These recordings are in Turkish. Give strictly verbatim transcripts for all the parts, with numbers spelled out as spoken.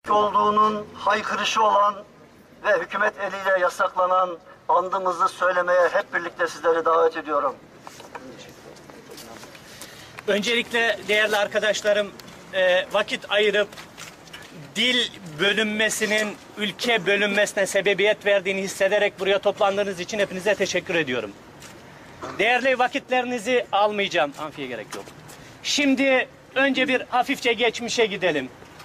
Türk olduğunun haykırışı olan ve hükümet eliyle yasaklanan andımızı söylemeye hep birlikte sizleri davet ediyorum. Öncelikle değerli arkadaşlarım, e, vakit ayırıp dil bölünmesinin ülke bölünmesine sebebiyet verdiğini hissederek buraya toplandığınız için hepinize teşekkür ediyorum. Değerli vakitlerinizi almayacağım. Amfiye gerek yok. Şimdi önce bir hafifçe geçmişe gidelim.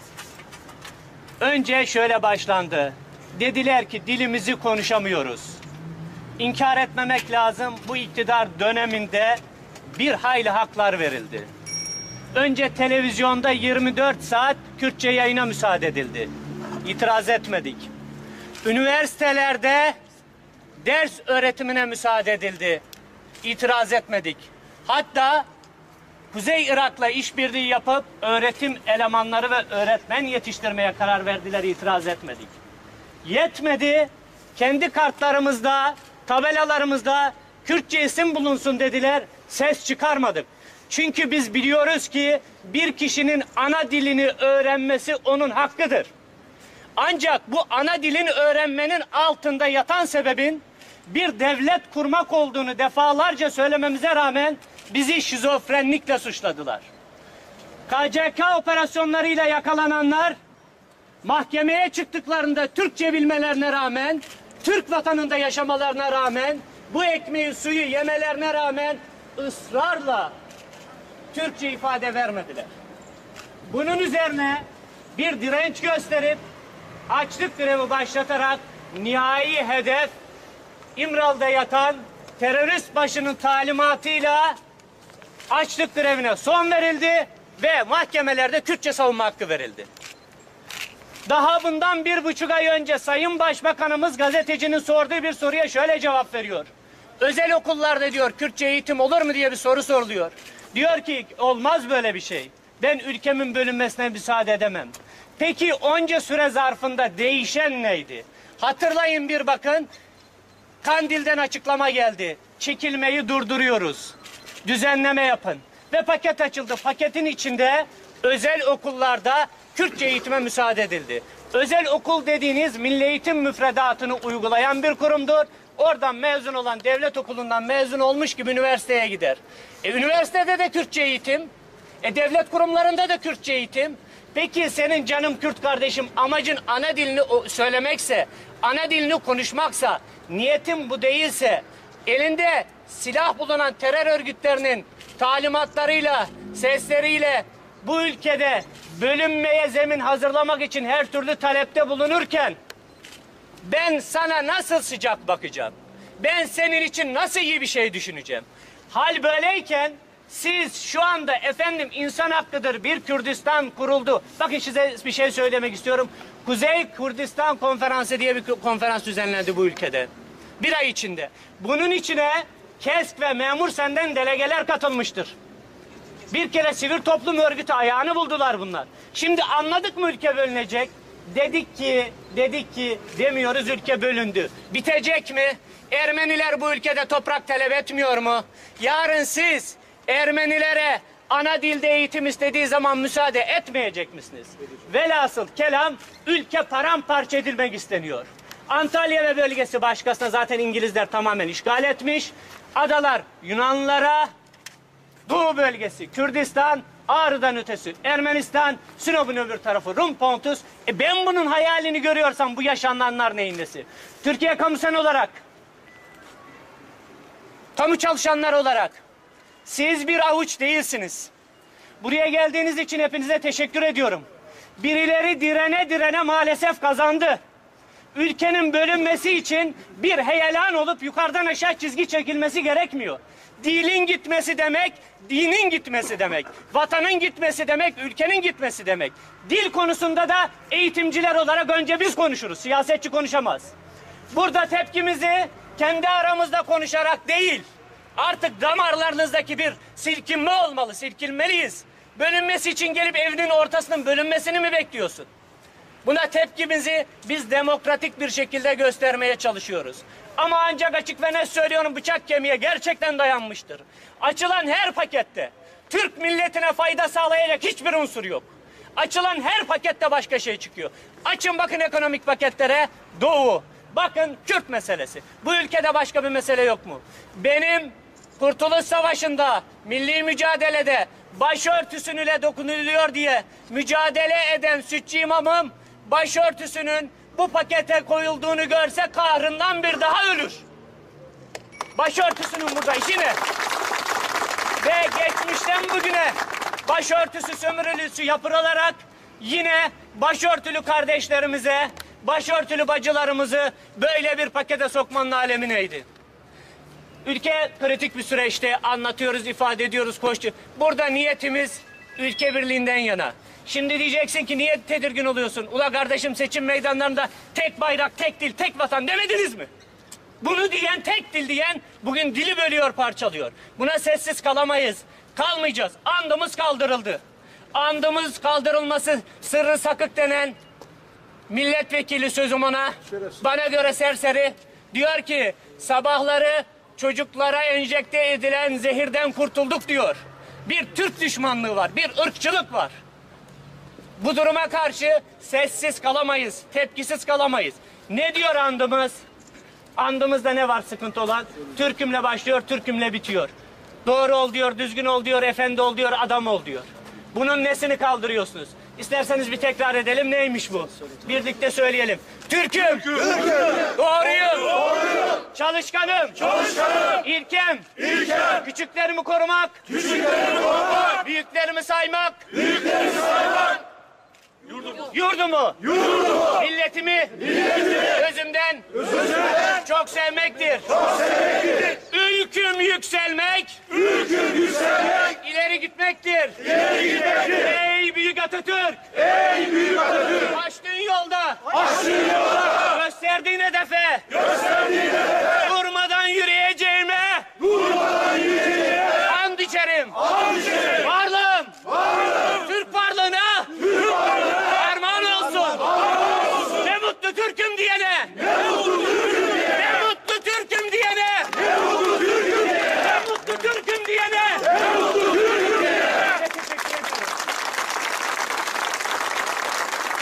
Önce şöyle başlandı. Dediler ki dilimizi konuşamıyoruz. İnkar etmemek lazım. Bu iktidar döneminde bir hayli haklar verildi. Önce televizyonda yirmi dört saat Kürtçe yayına müsaade edildi. İtiraz etmedik. Üniversitelerde ders öğretimine müsaade edildi. İtiraz etmedik. Hatta Kuzey Irak'la işbirliği yapıp öğretim elemanları ve öğretmen yetiştirmeye karar verdiler, itiraz etmedik. Yetmedi, kendi kartlarımızda, tabelalarımızda Kürtçe isim bulunsun dediler, ses çıkarmadık. Çünkü biz biliyoruz ki bir kişinin ana dilini öğrenmesi onun hakkıdır. Ancak bu ana dilini öğrenmenin altında yatan sebebin bir devlet kurmak olduğunu defalarca söylememize rağmen bizi şizofrenlikle suçladılar. K C K operasyonlarıyla yakalananlar mahkemeye çıktıklarında Türkçe bilmelerine rağmen, Türk vatanında yaşamalarına rağmen, bu ekmeği suyu yemelerine rağmen ısrarla Türkçe ifade vermediler. Bunun üzerine bir direnç gösterip açlık grevi başlatarak nihai hedef İmralı'da yatan terörist başının talimatıyla açlık grevine son verildi ve mahkemelerde Kürtçe savunma hakkı verildi. Daha bundan bir buçuk ay önce Sayın Başbakanımız gazetecinin sorduğu bir soruya şöyle cevap veriyor. Özel okullarda diyor Kürtçe eğitim olur mu diye bir soru soruluyor. Diyor ki olmaz böyle bir şey. Ben ülkemin bölünmesine müsaade edemem. Peki onca süre zarfında değişen neydi? Hatırlayın bir bakın. Kandil'den açıklama geldi. Çekilmeyi durduruyoruz. Düzenleme yapın. Ve paket açıldı. Paketin içinde özel okullarda Kürtçe eğitime müsaade edildi. Özel okul dediğiniz milli eğitim müfredatını uygulayan bir kurumdur. Oradan mezun olan devlet okulundan mezun olmuş gibi üniversiteye gider. E, üniversitede de Kürtçe eğitim. E, devlet kurumlarında da Kürtçe eğitim. Peki senin canım Kürt kardeşim amacın ana dilini söylemekse, ana dilini konuşmaksa, niyetin bu değilse, elinde silah bulunan terör örgütlerinin talimatlarıyla, sesleriyle bu ülkede bölünmeye zemin hazırlamak için her türlü talepte bulunurken ben sana nasıl sıcak bakacağım? Ben senin için nasıl iyi bir şey düşüneceğim? Hal böyleyken siz şu anda efendim insan hakkıdır bir Kürdistan kuruldu. Bakın size bir şey söylemek istiyorum. Kuzey Kürdistan Konferansı diye bir konferans düzenlendi bu ülkede. Bir ay içinde. Bunun içine KESK ve Memur Sen'den delegeler katılmıştır. Bir kere sivil toplum örgütü ayağını buldular bunlar. Şimdi anladık mı ülke bölünecek? Dedik ki, dedik ki demiyoruz ülke bölündü. Bitecek mi? Ermeniler bu ülkede toprak talep etmiyor mu? Yarın siz Ermenilere ana dilde eğitim istediği zaman müsaade etmeyecek misiniz? Velhasıl kelam ülke paramparça edilmek isteniyor. Antalya ve bölgesi başkasına zaten İngilizler tamamen işgal etmiş. Adalar Yunanlılara, Doğu bölgesi Kürdistan, Ağrı'dan ötesi Ermenistan, Sinop'un öbür tarafı Rum Pontus. E ben bunun hayalini görüyorsam bu yaşananlar neyin nesi? Türkiye Kamu Sen olarak, kamu çalışanlar olarak siz bir avuç değilsiniz. Buraya geldiğiniz için hepinize teşekkür ediyorum. Birileri direne direne maalesef kazandı. Ülkenin bölünmesi için bir heyelan olup yukarıdan aşağı çizgi çekilmesi gerekmiyor. Dilin gitmesi demek, dinin gitmesi demek. Vatanın gitmesi demek, ülkenin gitmesi demek. Dil konusunda da eğitimciler olarak önce biz konuşuruz. Siyasetçi konuşamaz. Burada tepkimizi kendi aramızda konuşarak değil, artık damarlarınızdaki bir silkinme olmalı, silkinmeliyiz. Bölünmesi için gelip evinin ortasının bölünmesini mi bekliyorsun? Buna tepkimizi biz demokratik bir şekilde göstermeye çalışıyoruz. Ama ancak açık ve net söylüyorum, bıçak kemiğe gerçekten dayanmıştır. Açılan her pakette Türk milletine fayda sağlayacak hiçbir unsur yok. Açılan her pakette başka şey çıkıyor. Açın bakın ekonomik paketlere, Doğu. Bakın Kürt meselesi. Bu ülkede başka bir mesele yok mu? Benim Kurtuluş Savaşı'nda, milli mücadelede başörtüsüyle dokunuluyor diye mücadele eden sütçü imamım, başörtüsünün bu pakete koyulduğunu görse kahrından bir daha ölür. Başörtüsünün burada işi ne? Ve geçmişten bugüne başörtüsü sömürülüsü yapılarak yine başörtülü kardeşlerimize, başörtülü bacılarımızı böyle bir pakete sokmanın alemi neydi? Ülke kritik bir süreçte, anlatıyoruz, ifade ediyoruz, koştu. Burada niyetimiz ülke birliğinden yana. Şimdi diyeceksin ki niye tedirgin oluyorsun? Ula kardeşim, seçim meydanlarında tek bayrak, tek dil, tek vatan demediniz mi? Bunu diyen, tek dil diyen bugün dili bölüyor, parçalıyor. Buna sessiz kalamayız. Kalmayacağız. Andımız kaldırıldı. Andımız kaldırılması sırrı sakık denen milletvekili, sözüm ona, bana göre serseri, diyor ki sabahları çocuklara enjekte edilen zehirden kurtulduk diyor. Bir Türk düşmanlığı var, bir ırkçılık var. Bu duruma karşı sessiz kalamayız, tepkisiz kalamayız. Ne diyor andımız? Andımızda ne var sıkıntı olan? Türkümle başlıyor, Türkümle bitiyor. Doğru ol diyor, düzgün ol diyor, efendi ol diyor, adam ol diyor. Bunun nesini kaldırıyorsunuz? İsterseniz bir tekrar edelim. Neymiş bu? Birlikte söyleyelim. Türk'üm. Türk'üm. Doğruyum. Doğruyum. Çalışkanım. Çalışkanım. İlkem. İlkem. Küçüklerimi korumak. Küçüklerimi korumak. Büyüklerimi saymak. Büyüklerimi saymak. Yurdumu. Yurdumu. Yurdumu. Milletimi. Milletimi. Özümden. Özümden. Çok sevmektir. Çok sevmektir. Ülküm yükselmek. Ülküm yükselmek. İleri gitmektir. İleri gitmektir. Ey büyük Atatürk. Ey büyük Atatürk. Açtığın yolda. Açtığın yolda. Gösterdiğin hedefe. Gösterdiğin hedefe. Durmadan yürüyeceğime. Durmadan yürüyeceğime. And içerim. And içerim. Varlığım. Varlığım. Türk varlığına. Türk varlığına. Armağan olsun. Armağan olsun. Ne mutlu Türk'üm diyene.